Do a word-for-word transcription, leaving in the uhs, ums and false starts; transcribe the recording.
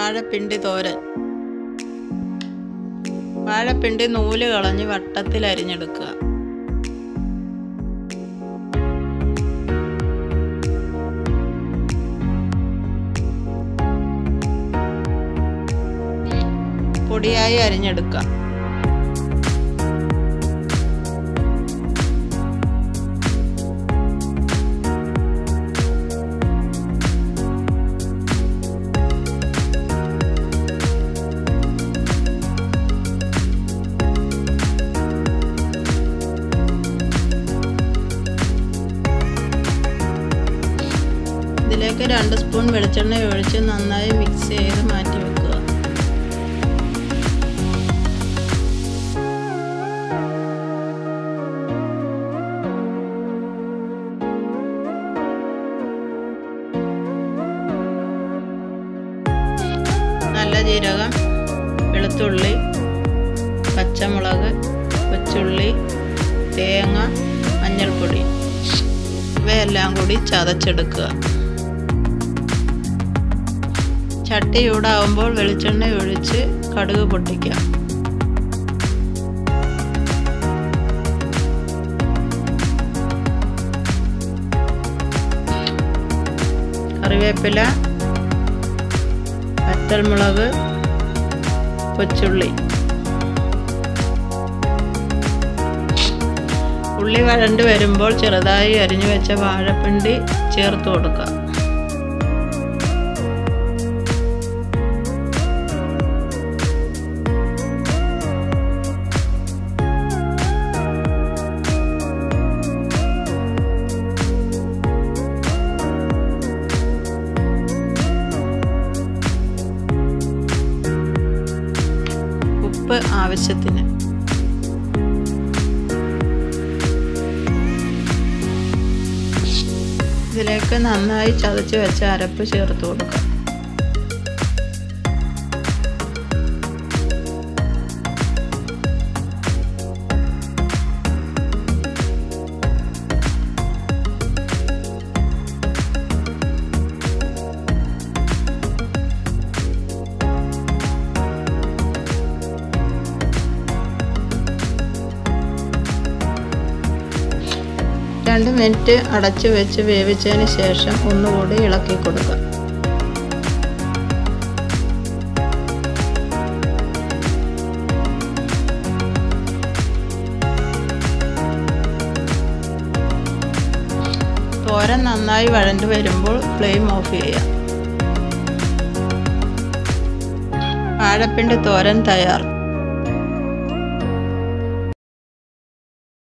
വാഴപ്പിണ്ടി തോരൻ. വാഴപ്പിണ്ടി നൂല് കളഞ്ഞ് വട്ടത്തിൽ അരിഞ്ഞെടുക്കുക. പൊടിയായി അരിഞ്ഞെടുക്കുക. ഇതിലേക്ക് രണ്ട് സ്പൂൺ വെളിച്ചെണ്ണ ഒഴിച്ച് നന്നായി മിക്സ് ചെയ്ത് മാറ്റി വെക്കുക. നല്ല ജീരകം, വെളുത്തുള്ളി, പച്ചമുളക്, കൊച്ചുള്ളി, തേങ്ങ, മഞ്ഞൾപ്പൊടി ഇവയെല്ലാം കൂടി ചതച്ചെടുക്കുക. ചട്ടി ചൂടാവുമ്പോൾ വെളിച്ചെണ്ണ ഒഴിച്ച് കടുക് പൊട്ടിക്കാം. കറിവേപ്പില, വറ്റൽമുളക്, കൊച്ചുള്ളി. ഉള്ളി വഴണ്ട് വരുമ്പോൾ ചെറുതായി അരിഞ്ഞു വെച്ച വാഴപ്പിണ്ടി ചേർത്ത് കൊടുക്കുക. ഉപ്പ് ആവശ്യത്തിന്. ഇതിലേക്ക് നന്നായി ചതച്ച് വെച്ച അരപ്പ് ചേർത്ത് കൊടുക്കുക. രണ്ട് മിനിറ്റ് അടച്ചു വെച്ച് വേവിച്ചതിന് ശേഷം ഒന്നുകൂടി ഇളക്കി കൊടുക്കുക. തോരൻ നന്നായി വഴണ്ടു വരുമ്പോൾ ഫ്ലെയിം ഓഫ് ചെയ്യാം. വാഴപ്പിണ്ടി തോരൻ തയ്യാർ.